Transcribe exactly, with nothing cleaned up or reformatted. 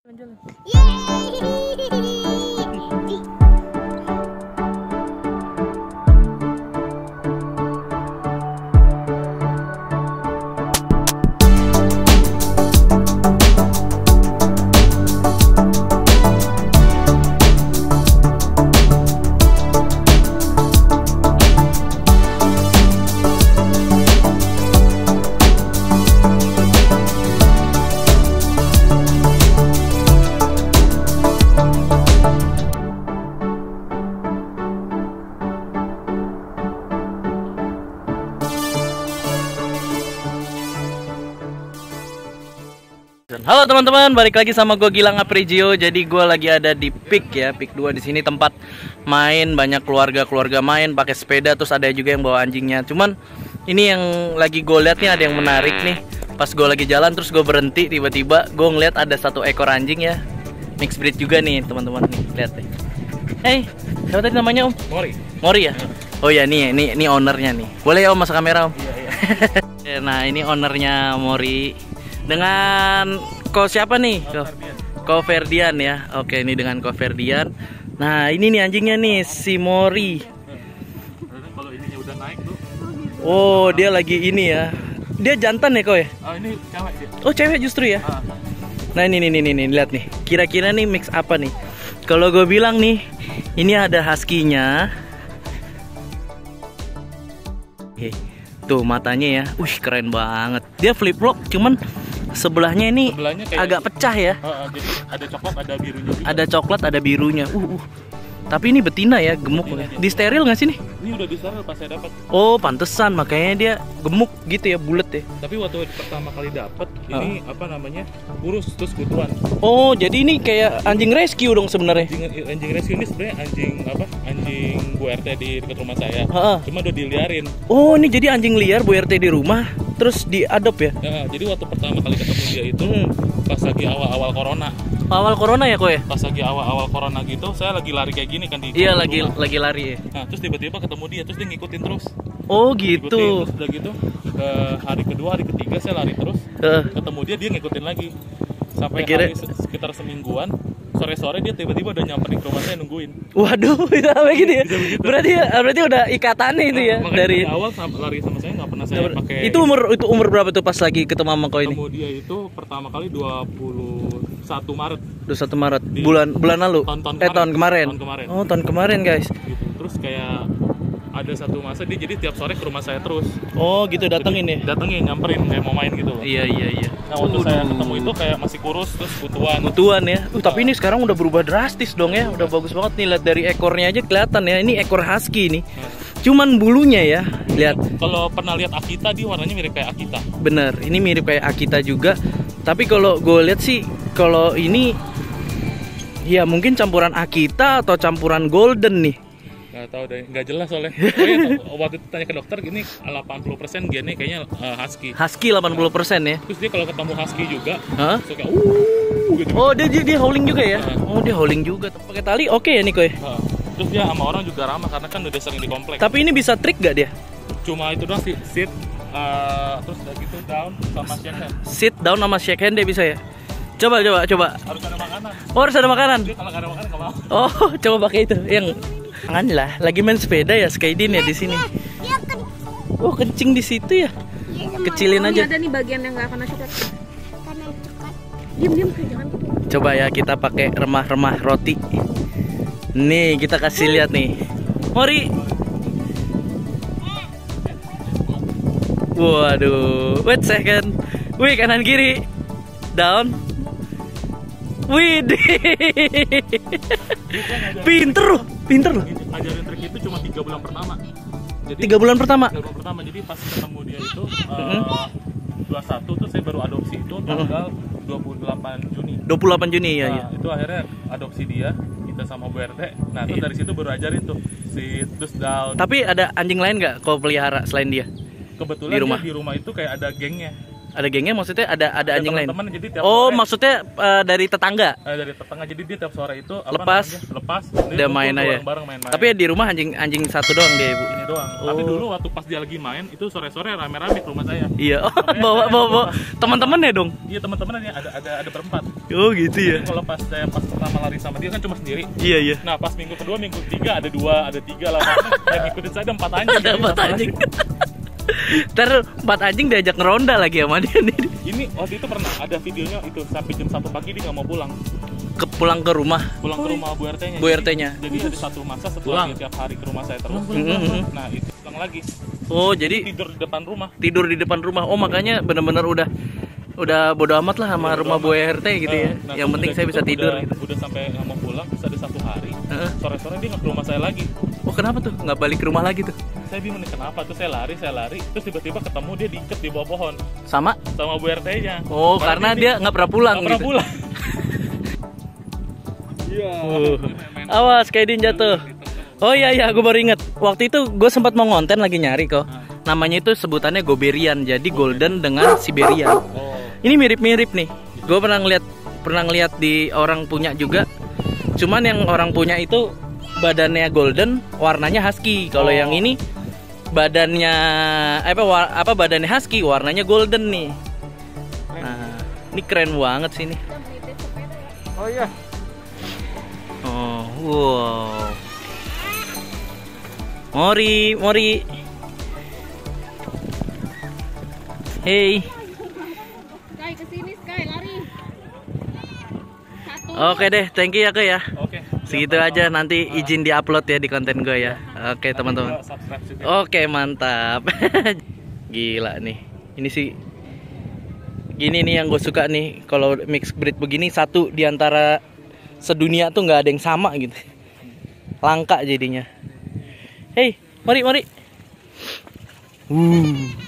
Halo teman-teman, balik lagi sama gue Gilang Aprigio. Jadi gue lagi ada di Peak ya, Peak dua di sini tempat main, banyak keluarga-keluarga main pakai sepeda, terus ada juga yang bawa anjingnya. Cuman ini yang lagi gue lihat nih ada yang menarik nih. Pas gue lagi jalan terus gue berhenti, tiba-tiba gue ngeliat ada satu ekor anjing ya, mixed breed juga nih teman-teman nih, lihat deh. Hey, siapa tadi namanya Om? Mori. Mori ya? Oh ya nih, ini ini ownernya nih. Boleh ya Om masuk kamera Om? Iya, iya. Nah ini ownernya Mori dengan Ko siapa nih? Ko, Ko Ferdian ya. Oke, ini dengan Ko Ferdian. Nah, ini nih anjingnya nih si Mori. Kalau ininya udah naik tuh. Oh, dia lagi ini ya. Dia jantan ya, Ko ya? Oh, ini cewek dia. Oh, cewek justru ya. Ah. Nah, ini nih nih nih, lihat nih. Kira-kira nih mix apa nih? Kalau gue bilang nih, ini ada husky-nya. Oke. Tuh matanya ya. Wih, keren banget. Dia flip flop cuman sebelahnya ini Sebelahnya kayak agak pecah ya. Uh, uh, jadi ada coklat, ada birunya juga. Ada coklat, ada birunya. Uh, uh. Tapi ini betina ya, gemuk. Betina, Di steril nggak sih nih? Ini udah disteril pas saya dapat. Oh, pantesan makanya dia gemuk gitu ya, bulat ya. Tapi waktu pertama kali dapat, ini apa namanya? Kurus terus kutuan. Oh, jadi ini kayak anjing rescue dong sebenarnya. Anjing, anjing rescue ini sebenarnya anjing apa? Anjing Bu R T di dekat rumah saya. Ha-ha. Cuma udah diliarin. Oh, ini jadi anjing liar Bu R T di rumah, terus diadop ya? Nah, jadi waktu pertama kali ketemu dia itu Hmm. pas lagi awal-awal corona. Awal corona ya, Ko ya? Pas lagi awal-awal corona gitu, saya lagi lari kayak gini kan di Iya, rumah. lagi lagi lari ya. Nah, terus tiba-tiba ketemu dia, terus dia ngikutin terus. Oh, Ngikutin, gitu. terus udah gitu ke hari kedua, hari ketiga saya lari terus. Heeh. Ketemu dia, dia ngikutin lagi. Sampai Akhirnya- hari se- sekitar semingguan, sore-sore dia tiba-tiba udah nyamperin ke rumah saya nungguin. Waduh, itu apa gitu ya? Bisa begitu. Berarti berarti udah ikatannya itu ya Makanya dari dari awal sam- lari sama saya nggak pernah saya pakai. itu umur itu umur berapa tuh pas lagi ketemu sama Ko ini? Ketemu dia itu pertama kali dua puluh satu Maret dua puluh satu Maret Di- bulan bulan lalu. tahun- tahun eh tahun kemarin. Tahun kemarin. Oh, tahun kemarin, guys. gitu. Terus kayak ada satu masa dia jadi tiap sore ke rumah saya terus. Oh, gitu datengin ya. Datengin, nyamperin kayak mau main gitu loh. Iya, iya, iya. Nah, waktu saya ketemu itu kayak masih kurus terus kutuan. Mutuan ya. Uh, tapi ini sekarang udah berubah drastis dong ya. Udah bagus banget nih, lihat dari ekornya aja kelihatan ya. Ini ekor husky nih. Cuman bulunya ya, lihat. Kalau pernah lihat Akita, dia warnanya mirip kayak Akita. Bener, ini mirip kayak Akita juga. Tapi kalau gue lihat sih, kalau ini ya mungkin campuran Akita atau campuran Golden nih. Nggak tahu deh, nggak jelas soalnya. Pokoknya waktu itu tanya ke dokter, gini delapan puluh persen gennya kayaknya uh, husky. Husky delapan puluh persen ya. Terus dia kalau ketemu husky juga, Hah? suka uh gitu. Oh, dia dia, dia howling juga ya? Nah. Oh, dia howling juga. Pakai tali oke ya nih, Koy? Nah, terus dia sama orang juga ramah karena kan udah sering di komplek. Tapi ini bisa trik gak dia? Cuma itu doang sih, sit, uh, terus udah gitu down sama shake hand. Sit down sama shake hand dia bisa ya? Coba, coba, coba. Harus ada makanan. Oh, harus ada makanan. Dia kalau nggak ada makanan nggak mau. Oh, coba pakai itu. Yang jangan lah, lagi main sepeda ya Skydin ya di sini. Oh, kencing di situ ya. Kecilin Oh, aja. ini ada nih bagian yang nggak kena coklat. Diam diam kayak jangan. Coba ya kita pakai remah-remah roti. Nih, kita kasih lihat nih. Mori. Waduh, wait second. Wih, kanan kiri. Down. Wih, pinter loh, pinter loh. Ajarin trik itu cuma tiga bulan pertama. Jadi Tiga bulan pertama. tiga bulan pertama. Jadi pas ketemu dia itu uh, dua puluh satu tuh saya baru adopsi itu tanggal dua puluh delapan Juni. dua puluh delapan Juni ya, Nah, ya. itu akhirnya adopsi dia, kita sama Bu R T. Nah, terus Iya. dari situ baru ajarin tuh si terus down. Tapi ada anjing lain nggak kau pelihara selain dia? Kebetulan di rumah. dia di rumah itu kayak ada gengnya. Ada gengnya maksudnya ada ada Ada anjing lain. teman-teman, jadi tiap Oh, sore- maksudnya eh, dari tetangga. Eh, dari tetangga, jadi dia tiap sore itu apa Lepas. namanya, lepas Udah main aja. bareng main-main. Tapi di rumah anjing anjing satu doang dia, Bu. ini doang. Tapi Oh. dulu waktu pas dia lagi main itu sore-sore rame-rame ke rumah saya. Iya. Oh, Makanya bawa saya bawa, bawa. lepas. Teman-teman ya dong. Iya, teman-temannya ada ada ada berempat. Oh, gitu ya. Jadi kalau pas saya pas pertama lari sama dia kan cuma sendiri. Iya, iya. Nah, pas minggu kedua, minggu ketiga ada dua, ada tiga lah. Dan ngikutin saya ada empat anjing. Ada Jadi empat masalah anjing. sih. Ntar empat anjing diajak ngeronda lagi sama dia nih. Ini waktu itu pernah ada videonya itu sampai jam satu pagi dia nggak mau pulang. Ke pulang ke rumah. Pulang ke rumah Bu R T-nya. Bu R T-nya. Jadi, jadi ada satu masa setelah dia tiap hari ke rumah saya terus. Mhm. Nah, itu pulang lagi. Oh, jadi Tidur di depan rumah. tidur di depan rumah. Oh, makanya bener-bener udah udah bodo amat lah sama Bodo rumah amat. Bu R T gitu ya. Nah, Yang terus penting udah saya gitu, bisa tidur udah, gitu. Udah sampai nggak mau pulang, terus ada satu hari. Heeh. Sore-sore dia nggak ke rumah saya lagi. Oh, kenapa tuh? Nggak balik ke rumah lagi tuh? Saya bingung nih kenapa. Terus saya lari, saya lari. Terus tiba-tiba ketemu dia diikat di bawah pohon Sama? sama Bu R T-nya. Oh, karena dia nggak pernah pulang nggak pernah gitu. pulang. Iya. Uh, awas Kaidin jatuh. Oh iya iya, gue baru inget. Waktu itu gue sempat mau ngonten lagi nyari kok. Namanya itu sebutannya Goberian, jadi golden dengan Siberian. Oh. Ini mirip-mirip nih. Gue pernah ngeliat pernah ngeliat di orang punya juga. Cuman yang orang punya itu badannya golden, warnanya husky. Kalau Oh. yang ini badannya apa wa- apa badannya husky, warnanya golden nih. Nah, ini keren banget sih ini. Oh iya. Oh, wow. Mori, Mori. Hey. Sky kesini Sky lari. Satu. Oke deh, thank you ya ke ya. Oke. Segitu aja, nanti izin diupload ya di konten gue ya. Oke teman-teman. Juga subscribe juga. Oke mantap. Gila nih. Ini sih. Gini nih yang gue suka nih. Kalau mix breed begini satu diantara sedunia tuh nggak ada yang sama gitu. Langka jadinya. Hey, mari mari. Uh.